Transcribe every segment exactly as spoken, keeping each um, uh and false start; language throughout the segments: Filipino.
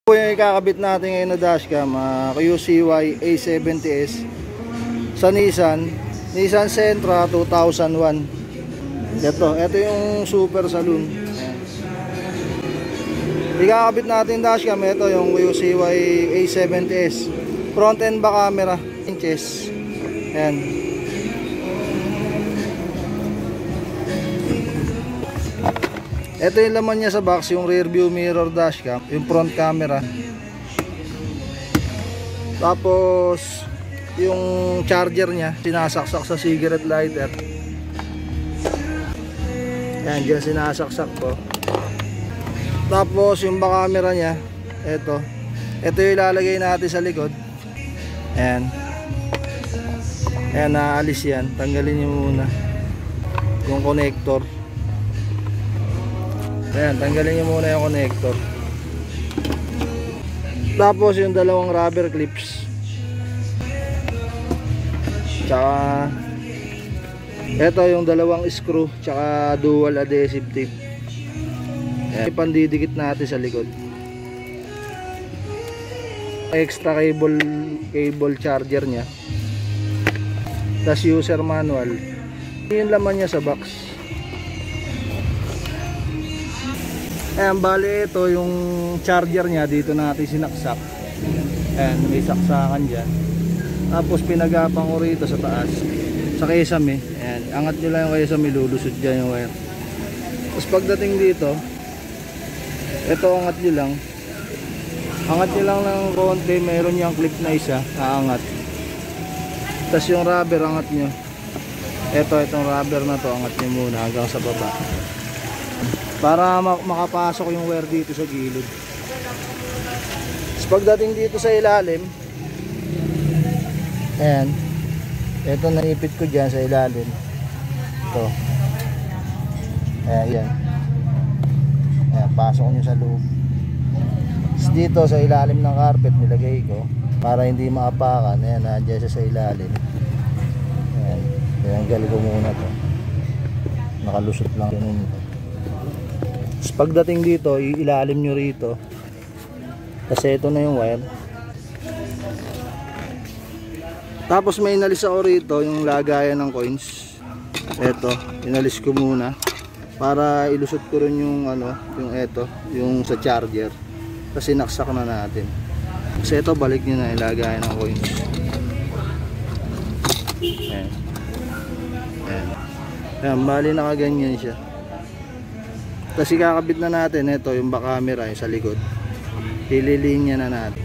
Ito yung ikakabit natin ngayon na dashcam, uh, Q C Y A seventy S sa Nissan Nissan Sentra two thousand one. Ito, ito yung Super Saloon. Ikakabit natin dashcam, ito yung Q C Y A seventy S, front and back camera inches. Ayan. Ito yung laman niya sa box, yung rear view mirror dashcam, yung front camera. Tapos yung charger niya, sinasaksak sa cigarette lighter. Ayan, dyan sinasaksak ko. Tapos yung back camera niya, ito. Ito yung ilalagay natin sa likod. Ayan. Ayan, naalis yan. Tanggalin nyo muna yung connector. Ayan, tanggalin nyo muna yung connector. Tapos yung dalawang rubber clips. Tsaka ito yung dalawang screw, tsaka dual adhesive tape. Ayan, pandidikit natin sa likod. Extra cable cable charger nya. Tapos user manual. Yung laman niya sa box. Ayan, bali ito yung charger nya, dito natin sinaksak. Ayan, may saksakan dyan. Tapos pinagapang ko rito sa taas, sa kesame. Ayan, angat nyo lang yung kesame, lulusot dyan yung wire. Tapos pagdating dito, ito angat nyo lang. Angat nyo lang ng konti, mayroon yung clip na isa, aangat. Tapos yung rubber, angat nyo. Ito, itong rubber na to, angat nyo muna hanggang sa baba, para makapasok yung wire dito sa gilid. So, pagdating dito sa ilalim, ayan, ito naipit ko dyan sa ilalim. Ito, ayan, yan. Ayan, pasok nyo sa loob. So, dito sa ilalim ng carpet nilagay ko para hindi maapakan. Ayan, nandiyan siya sa ilalim. Ayan, tinanggal ko muna to. Nakalusot lang yun ito. Pagdating dito, ilalim nyo rito, kasi ito na yung wire. Tapos may inalis ako rito, yung lagayan ng coins. Ito, inalis ko muna para ilusot ko rin yung ano, yung ito, yung sa charger. Kasi naksak na natin. Kasi ito, balik nyo na yung lagayan ng coins. Ayan. Ayan. Ayan, bali nakaganyan siya. Tapos ikakabit na natin ito yung back camera yung sa likod. Ililinya na natin.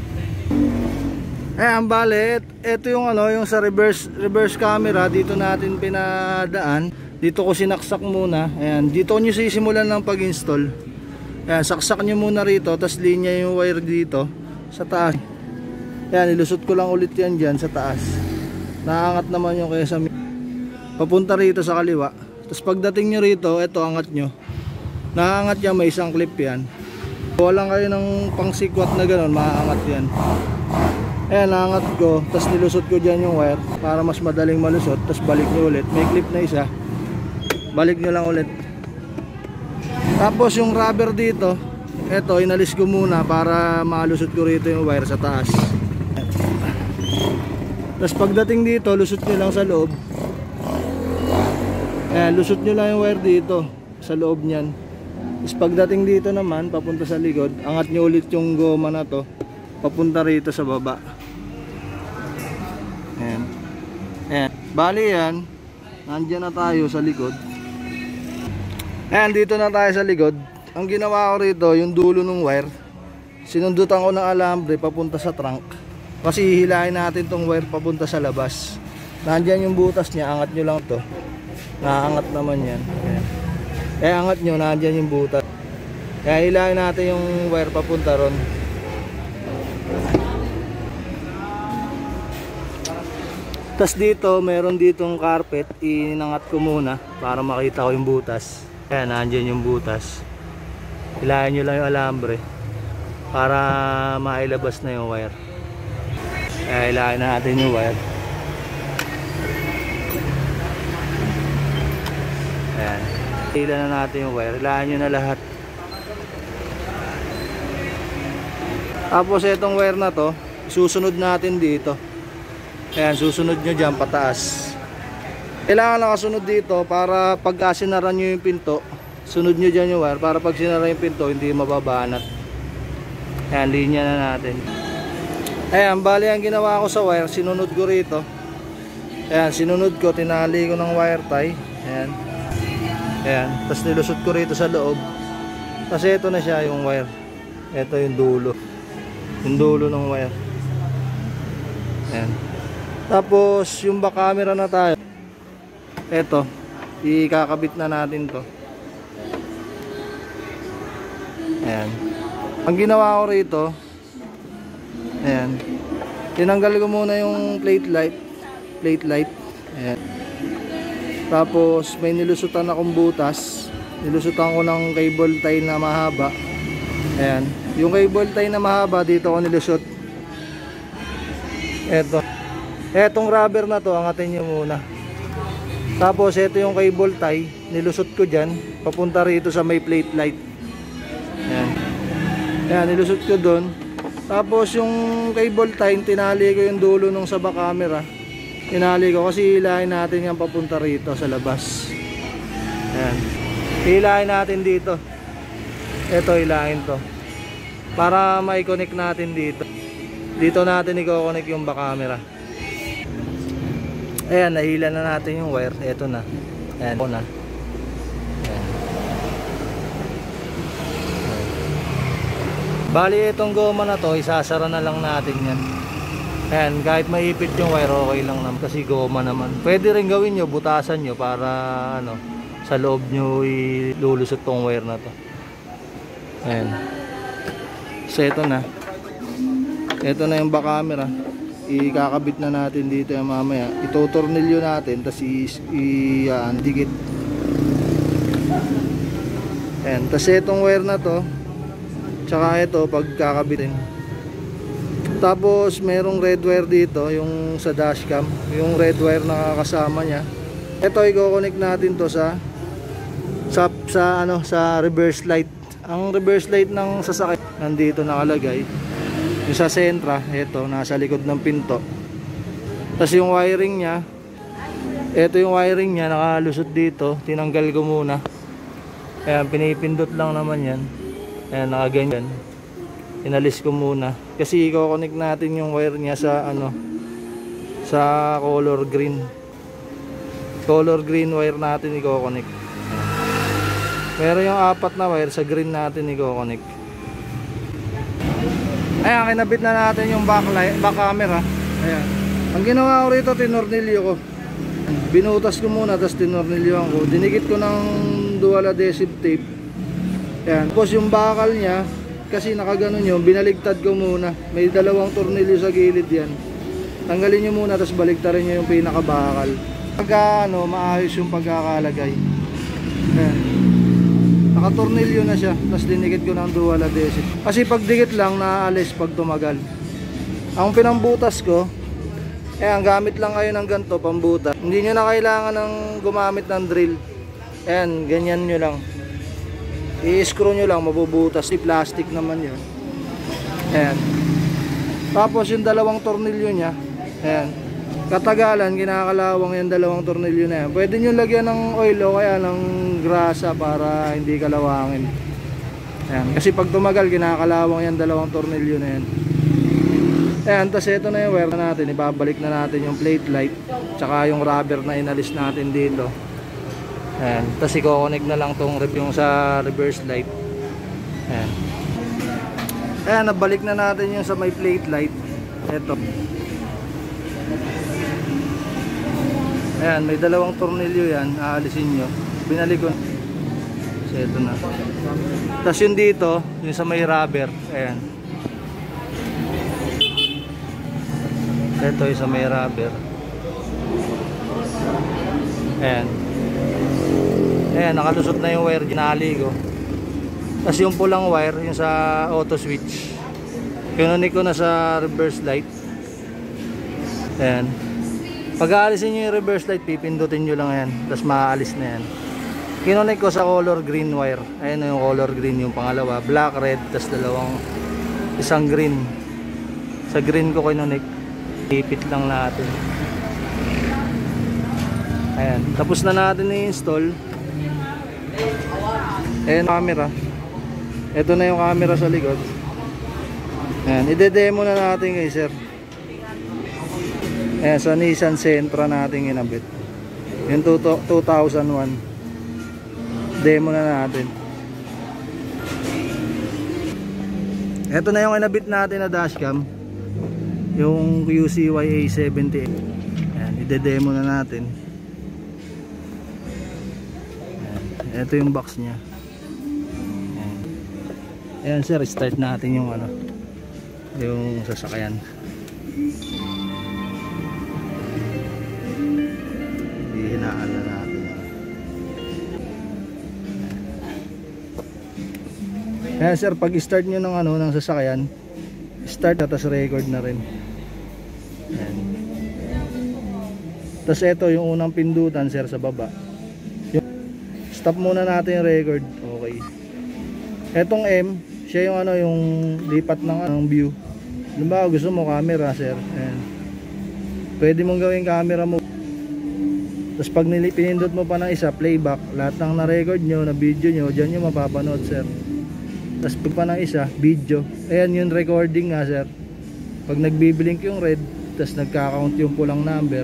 Eh ang balit, ito yung ano, yung sa reverse reverse camera, dito natin pinadaan. Dito ko sinaksak muna. Ayan, dito niyo sisimulan ng pag-install. Ayan, saksak niyo muna rito, tapos linya yung wire dito sa taas. Ayan, ilusot ko lang ulit yan diyan sa taas. Naangat naman yung kesa papunta rito sa kaliwa. Tapos pagdating niyo rito, ito angat niyo. Naangat yan, may isang clip yan. Walang kayo ng pang sikwat na gano'n, maaangat yan. Ayan, naangat ko, tapos nilusot ko dyan yung wire para mas madaling malusot. Tapos balik nyo ulit, may clip na isa, balik nyo lang ulit. Tapos yung rubber dito, eto inalis ko muna para malusot ko rito yung wire sa taas. Tapos pagdating dito, lusot nyo lang sa loob. Ayan, lusot nyo lang yung wire dito sa loob nyan. Is pagdating dito naman papunta sa likod, angat nyo ulit yung goma na to papunta rito sa baba. Ayan. Ayan. Bali yan, nandiyan na tayo sa likod. Ayan, dito na tayo sa likod. Ang ginawa ko rito, yung dulo ng wire, sinundutan ko ng alambre papunta sa trunk. Kasi hihilahin natin tong wire papunta sa labas. Nandiyan yung butas niya, angat nyo lang to. Naangat naman yan. Ayan. Eh angat nyo, nandiyan yung butas. Kaya hilahin natin yung wire papunta ron. Tapos dito, meron ditong carpet. Inangat ko muna para makita ko yung butas. Kaya nandiyan yung butas. Hilahin nyo lang yung alambre para mailabas na yung wire. Kaya hilahin natin yung wire. Ayan. Hila na natin yung wire. Hilahin nyo na lahat. Tapos itong wire na to, susunod natin dito. Ayan, susunod nyo dyan pataas. Kailangan nakasunod dito para pagka sinara nyo yung pinto, sunod nyo dyan yung wire para pag sinara yung pinto hindi mababanat. Ayan, linya na natin. Ayan, bali ang ginawa ko sa wire, sinunod ko rito. Ayan, sinunod ko, tinali ko ng wire tie. Ayan. Ayan, tapos nilusot ko rito sa loob. Kasi ito na siya yung wire. Ito yung dulo. Yung dulo ng wire. Ayan. Tapos yung back camera na tayo. Ito, ikakabit na natin to. Ayan. Ang ginawa ko rito, ayan, tinanggal ko muna yung plate light. Plate light. Ayan. Tapos may nilusutan akong butas. Nilusutan ko ng cable tie na mahaba. Ayan. Yung cable tie na mahaba dito ko nilusot. Eto. Etong rubber na to, angatin nyo muna. Tapos ito yung cable tie, nilusot ko dyan, papunta rito sa may plate light. Ayan. Ayan, nilusot ko doon. Tapos yung cable tie, tinali ko yung dulo nung sa back camera. Tinali ko kasi hilahin natin yan papunta rito sa labas. Ayan. Hilahin natin dito. Ito, hilahin to. Para mai-connect natin dito. Dito natin i-connect yung back camera. Ayan, nahila na natin yung wire. Ito na. Ayan, ito na. Ayan. Bali, itong goma na to, isasara na lang natin yan. Ayan, kahit maipit yung wire, okay lang naman. Kasi goma naman. Pwede rin gawin nyo, butasan nyo para ano, sa loob nyo ilulusot tong wire na to. Ayan. So, ito na. Ito na yung back camera. Ikakabit na natin dito yung mamaya. Itotornilyo natin, tapos i-dikit. Ayan, tapos itong wire na to, tsaka ito pagkakabitin. Tapos merong red wire dito, yung sa dashcam, yung red wire na kasama niya. Ito i-connect natin to sa sa, sa ano sa reverse light. Ang reverse light ng sasakyan nandito nakalagay. Yung sa sentra, ito, nasa likod ng pinto. Tapos yung wiring nya, ito yung wiring nya, nakalusot dito. Tinanggal ko muna. Ayan, pinipindot lang naman yan. Ayan, nakaganyan. Inalis ko muna. Kasi i-connect natin yung wire nya sa ano, sa color green. Color green wire natin i-connect. Meron yung apat na wire, sa green natin i-connect. Ayan, kinabit na natin yung backlight, back camera. Ayan. Ang ginawa ko rito, tinornilyo ko. Binutas ko muna, tapos tinornilyoan ko. Dinikit ko ng dual adhesive tape. Ayan. Tapos yung bakal niya, kasi nakaganon yun, binaligtad ko muna. May dalawang tornilyo sa gilid yan. Tanggalin nyo muna, tapos baligtarin nyo yung pinakabakal. Pagka ano, maayos yung pagkakalagay. Ayan. Nakatornilyo na siya, tapos dinikit ko ng dual adhesive. Kasi pag dikit lang, naaalis pag tumagal. Ang pinambutas ko, eh, ang gamit lang kayo ng ganito, pambutas. Hindi nyo na kailangan ng gumamit ng drill. Ayan, ganyan nyo lang. I-screw nyo lang, mabubutas. Si plastic naman yun. Ayan. Tapos yung dalawang tornilyo nya, ayan. Katagalan, kinakalawang yung dalawang tornilyo na yan. Pwede nyo lagyan ng oil o kaya ng grasa para hindi kalawangin. Ayan. Kasi pag tumagal, kinakalawang yung dalawang tornilyo na yan. Ayan, tapos ito na yung wire natin. Ibabalik na natin yung plate light. Tsaka yung rubber na inalis natin dito. Ayan. Tapos i-connect na lang tong yung sa reverse light. Ayan. Ayan, nabalik na natin yung sa may plate light. Ito. Ayan, may dalawang tornilyo yan, aalisin nyo. Binalik ko. So, ito na. Tapos yung dito, yung sa may rubber, ayan. Ito yung sa may rubber. Ayan. Ayan, nakalusot na yung wire, ginali ko. Tapos yung pulang wire, yung sa auto switch, kinunik ko na sa reverse light. Ayan. Pag aalisin nyo yung reverse light, pipindutin nyo lang yan. Tapos maaalis na yan. Kinunik ko sa color green wire. Ayan yung color green yung pangalawa. Black, red, tapos dalawang isang green. Sa green ko kinonek. Ipit lang natin. Ayan, tapos na natin i-install. Ayan camera. Ito na yung camera sa likod. Ayan, ide-demo na natin kay sir. Ayan, sa Nissan Sentra natin inabit. Yung two thousand one. Demo na natin. Ito na yung inabit natin na dashcam. Yung Q C Y A seventy-eight. Ayan, ide-demo na natin. Ayan, ito yung box nya. Ayan. Ayan sir, start natin yung ano, yung sasakyan. Hihinaan na natin. Ayan sir, pag start nyo ng ano, ng sasakyan, start na, tas record na rin. Ayan. Tas ito yung unang pindutan sir sa baba. Yung, stop muna natin yung record. Okay. Etong M, siya yung ano, yung lipat ng anong view. Diba gusto mo camera sir? Ayan. Pwede mong gawing camera mo. Tapos pag pinindot mo pa ng isa, playback, lahat ng na-record nyo, na video nyo, dyan nyo mapapanood sir. Tapos pag pa ng isa, video. Ayan yung recording nga sir. Pag nagbiblink yung red, tapos nagka-count yung pulang number,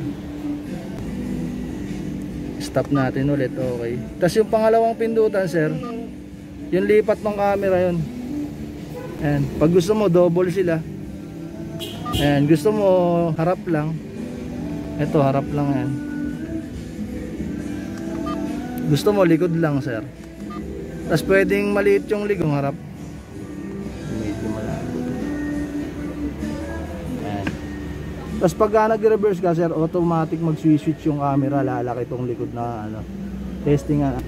stop natin ulit. Okay. Tapos yung pangalawang pindutan sir, yung lipat ng camera yun. Ayan. Pag gusto mo double sila. Ayan. Gusto mo harap lang, ito harap lang yan. Gusto mo likod lang sir. Tapos pwedeng maliit yung likod harap. Medyo malaki. Ayan. Tapos pagka nag-reverse ka sir, automatic mag-switch yung camera. Lalaki itong likod na ano. Testing nga.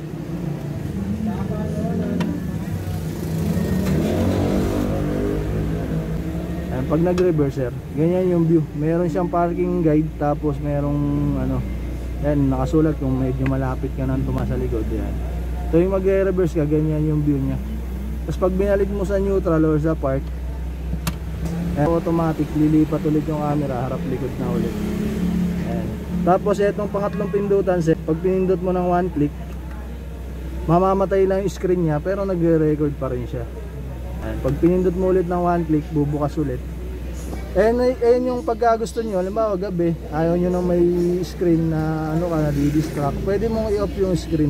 Ayan, pag nag-reverse sir, ganyan yung view. Meron siyang parking guide, tapos merong ano, yan nakasulat kung medyo malapit ka nang tuma sa likod. Yan. So yung mag-reverse ka, ganyan yung view nya. Tapos pag binalik mo sa neutral or sa park, eh, automatic lilipat ulit yung camera, harap likod na ulit. Ayan. Tapos itong pangatlong pindutan, pag pinindot mo ng one click, mamamatay lang yung screen nya, pero nagre-record pa rin siya. Ayan. Pag pinindot mo ulit ng one click, bubukas ulit. Ayan, ayan yung pagka gusto nyo, halimbawa gabi, ayaw nyo nang may screen na ano ka, nadi-distract, pwede mong i-off yung screen.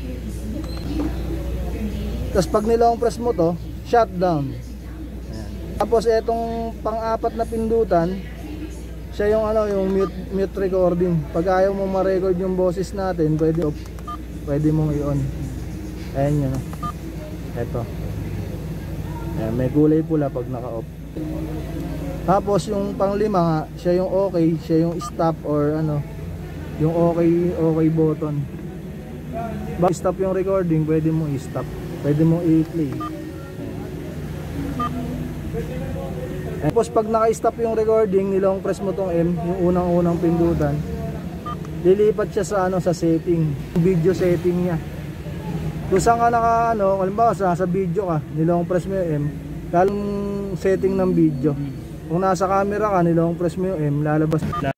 Tapos pag nilong press mo to, shutdown. Ayan. Tapos etong pang-apat na pindutan, siya yung ano, yung mute, mute recording. Pag ayaw mong ma-record yung boses natin, pwede off, pwede mong i-on. Ayan yun. Eto. Ayan, may kulay pula pag naka-off. Tapos yung panglima nga, siya yung okay, siya yung stop or ano, yung okay, okay button. Bago stop yung recording, pwede mong i-stop, pwede mong i-play. Tapos pag naka-stop yung recording, nilong press mo tong M, yung unang-unang pindutan, lilipat siya sa ano, sa setting, video setting niya. Kung saan ka naka ano, halimbawa sa, sa video ka, nilong press mo yung M, lalong setting ng video. Kung nasa camera ka, nilong press mo yung M, lalabas